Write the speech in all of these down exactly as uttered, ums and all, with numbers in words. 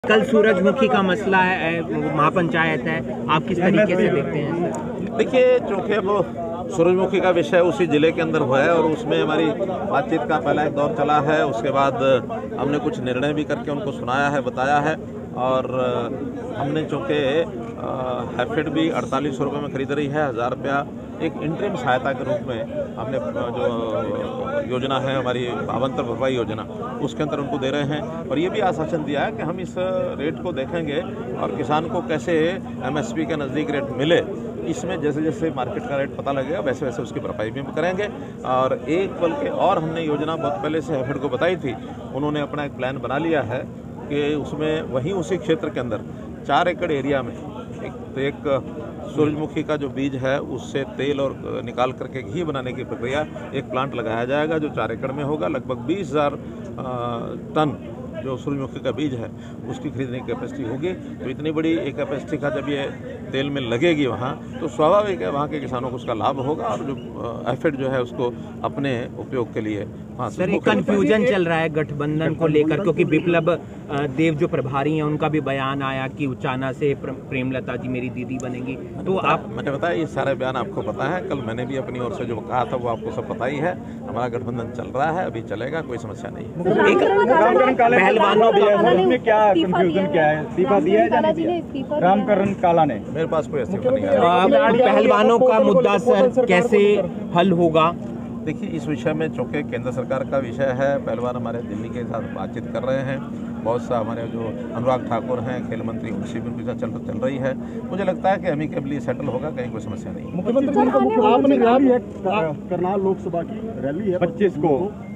कल सूरजमुखी का मसला है, महापंचायत है, आप किस तरीके से देखते हैं सर? देखिए, चूँकि वो सूरजमुखी का विषय उसी जिले के अंदर हुआ है और उसमें हमारी बातचीत का पहला एक दौर चला है। उसके बाद हमने कुछ निर्णय भी करके उनको सुनाया है, बताया है और हमने चूँकि हैफेड भी अड़तालीस सौ रुपये में खरीद रही है, हज़ार रुपया एक इंटरिम सहायता के रूप में हमने जो योजना है हमारी भावांतर भरपाई योजना उसके अंदर उनको दे रहे हैं। और ये भी आश्वासन दिया है कि हम इस रेट को देखेंगे और किसान को कैसे एमएसपी के नज़दीक रेट मिले, इसमें जैसे जैसे मार्केट का रेट पता लगेगा वैसे वैसे उसकी भरपाई भी करेंगे। और एक बल्कि और हमने योजना बहुत पहले से हैफेड को बताई थी, उन्होंने अपना एक प्लान बना लिया है कि उसमें वहीं उसी क्षेत्र के अंदर चार एकड़ एरिया में एक तो एक सूरजमुखी का जो बीज है उससे तेल और निकाल करके घी बनाने की प्रक्रिया एक प्लांट लगाया जाएगा जो चार एकड़ में होगा। लगभग बीस हज़ार टन जो सूरजमुखी का बीज है उसकी खरीदने की कैपेसिटी होगी। तो इतनी बड़ी एक कैपेसिटी का जब ये तेल में लगेगी वहाँ तो स्वाभाविक है वहाँ के किसानों को उसका लाभ होगा और जो हैफेड जो है उसको अपने उपयोग के लिए। हाँ सर, एक कन्फ्यूजन चल रहा है गठबंधन को लेकर, क्योंकि विप्लव देव जो प्रभारी हैं उनका भी बयान आया कि उचाना से प्रेमलता जी मेरी दीदी बनेंगी। तो आप मैंने बताया ये सारे बयान आपको पता है, कल मैंने भी अपनी ओर से जो कहा था वो आपको सब पता ही है। हमारा गठबंधन चल रहा है, अभी चलेगा, कोई समस्या नहीं। पहलवानों में क्या कंफ्यूजन क्या है, इस्तीफा दिया है या नहीं दिया रामकरण काला ने? मेरे पास कोई इस्तीफा नहीं आया। पहलवानों का मुद्दा सर कैसे हल होगा? देखिए, इस विषय में चूँकि केंद्र सरकार का विषय है, पहलवान हमारे दिल्ली के साथ बातचीत कर रहे हैं। बहुत सा हमारे जो अनुराग ठाकुर हैं खेल मंत्री उनसे भी उनके साथ चल चल रही है। मुझे लगता है कि अमीकेबली सेटल होगा, कहीं कोई समस्या नहीं। मुख्यमंत्री करनाल लोकसभा की रैली है पच्चीस को,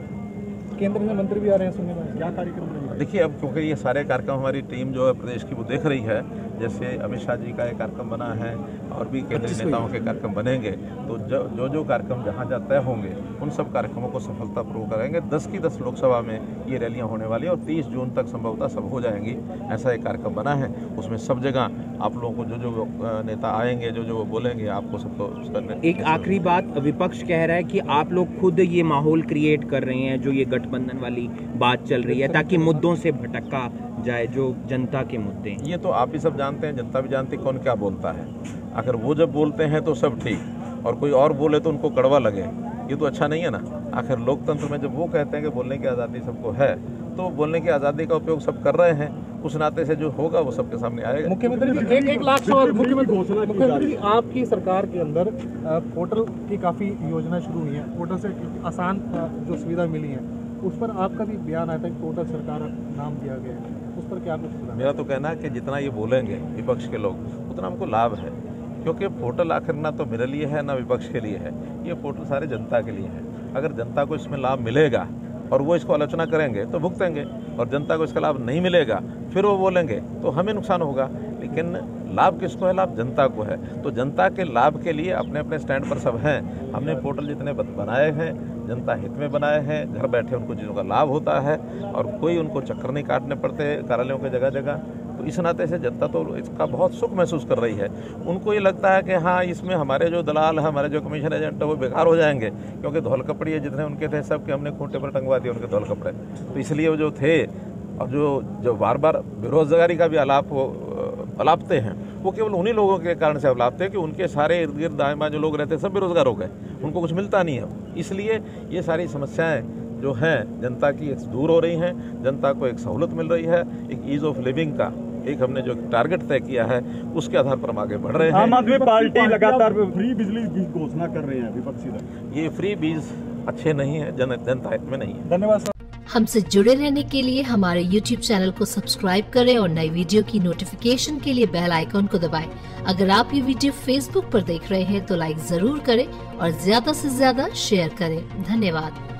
केंद्र में मंत्री भी आ रहे हैं, सुनने में क्या कार्यक्रम रहेगा? देखिए, अब क्योंकि ये सारे कार्यक्रम हमारी टीम जो है प्रदेश की वो देख रही है, जैसे अमित शाह जी का एक कार्यक्रम बना है और भी केंद्रीय नेताओं के कार्यक्रम बनेंगे, तो जो जो जो कार्यक्रम जहाँ जहाँ तय होंगे उन सब कार्यक्रमों को सफलतापूर्वक करेंगे। दस की दस लोकसभा में ये रैलियाँ होने वाली है और तीस जून तक संभवतः सब हो जाएंगी। ऐसा एक कार्यक्रम बना है, उसमें सब जगह आप लोगों को जो जो नेता आएंगे, जो जो वो बोलेंगे, आपको सबको उसका। एक आखिरी बात, विपक्ष कह रहा है कि आप लोग खुद ये माहौल क्रिएट कर रहे हैं, जो ये गठबंधन वाली बात चल रही है, ताकि मुद्दों से भटका जाए जो जनता के मुद्दे हैं। ये तो आप ही सब जानते हैं, जनता भी जानती कौन क्या बोलता है। अगर वो जब बोलते हैं तो सब ठीक और कोई और बोले तो उनको कड़वा लगे, ये तो अच्छा नहीं है ना। आखिर लोकतंत्र में जब वो कहते हैं कि बोलने की आज़ादी सबको है तो बोलने की आज़ादी का उपयोग सब कर रहे हैं, उस नाते से जो होगा वो सबके सामने आएगा। मुख्यमंत्री एक एक लाख सवाल मुख्यमंत्री मुख्यमंत्री आपकी सरकार के अंदर पोर्टल की काफ़ी योजना शुरू हुई है, पोर्टल से आसान जो सुविधा मिली है उस पर आपका भी बयान आया था कि पोर्टल सरकार नाम दिया गया है, उस पर क्या कुछ? मेरा तो कहना है कि जितना ये बोलेंगे विपक्ष के लोग उतना हमको लाभ है, क्योंकि पोर्टल आखिर ना तो मेरे लिए है ना विपक्ष के लिए है, ये पोर्टल सारे जनता के लिए है। अगर जनता को इसमें लाभ मिलेगा और वो इसको आलोचना करेंगे तो भुगतेंगे, और जनता को इसका लाभ नहीं मिलेगा फिर वो बोलेंगे तो हमें नुकसान होगा। लेकिन लाभ किसको है? लाभ जनता को है। तो जनता के लाभ के लिए अपने अपने स्टैंड पर सब हैं। हमने पोर्टल जितने बनाए हैं जनता हित में बनाए हैं, घर बैठे उनको चीज़ों का लाभ होता है और कोई उनको चक्कर नहीं काटने पड़ते कार्यालयों के जगह जगह। तो इस नाते से जनता तो इसका बहुत सुख महसूस कर रही है। उनको ये लगता है कि हाँ, इसमें हमारे जो दलाल हैं, हमारे जो कमीशन एजेंट है वो बेकार हो जाएंगे, क्योंकि धौल कपड़े जितने उनके थे सब के हमने खूंटे पर टंगवा दिए उनके धौल कपड़े। तो इसलिए वो जो थे और जो जो बार बार बेरोजगारी का भी आलाप वो अलापते हैं, वो केवल उन्हीं लोगों के कारण से अलापते हैं कि उनके सारे इर्द गिर्द दाएँ बाएँ जो लोग रहते हैं सब बेरोजगार हो गए, उनको कुछ मिलता नहीं है। इसलिए ये सारी समस्याएं जो हैं जनता की दूर हो रही हैं, जनता को एक सहूलत मिल रही है, एक ईज़ ऑफ लिविंग का एक हमने जो टारगेट तय किया है उसके आधार पर हम आगे बढ़ रहे हैं। आम आदमी पार्टी लगातार फ्री बिजली की घोषणा कर रहे हैं विपक्षी दल। ये फ्री बीज अच्छे नहीं है, जन जनता हित में नहीं है। धन्यवाद सर। हमसे जुड़े रहने के लिए हमारे यूट्यूब चैनल को सब्सक्राइब करें और नई वीडियो की नोटिफिकेशन के लिए बेल आइकॉन को दबाएं। अगर आप ये वीडियो फेसबुक पर देख रहे हैं तो लाइक जरूर करें और ज्यादा से ज्यादा शेयर करें। धन्यवाद।